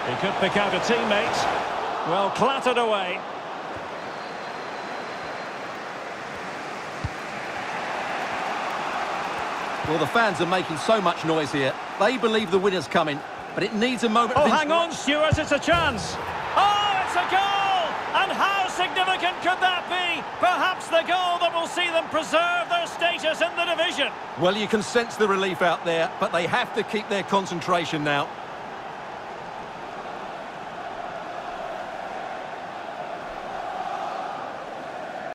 He could pick out a teammate. Well, clattered away. Well, the fans are making so much noise here. They believe the winner's coming, but it needs a moment Oh, of... hang on, Stuart, it's a chance. Oh, it's a goal! And how significant could that be? Perhaps the goal that will see them preserve their status in the division. Well, you can sense the relief out there, but they have to keep their concentration now.